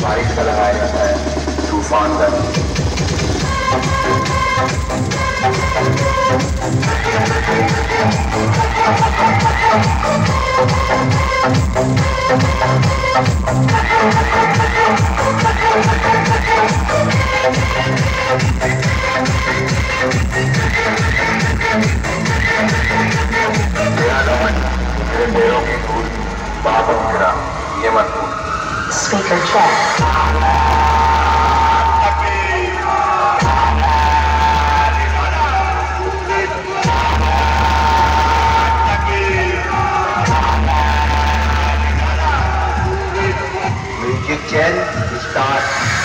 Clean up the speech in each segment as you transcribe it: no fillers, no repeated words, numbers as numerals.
बारिश का लगाया जाता है तूफान का। मेरों की धूल बाबू गिरा, ये मत भूल। Speaker check. Music chain start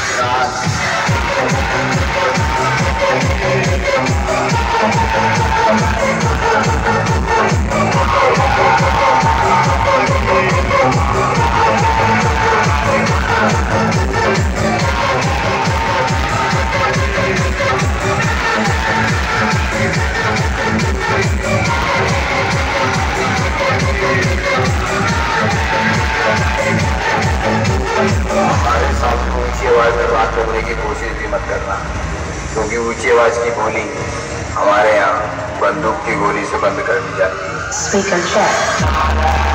हमारे साथ ऊंची आवाज में बात करने की कोशिश भी मत करना, क्योंकि ऊंची आवाज की बोली हमारे यहाँ बंदूक की गोली से बंद कर दी जाती है। Speaker check.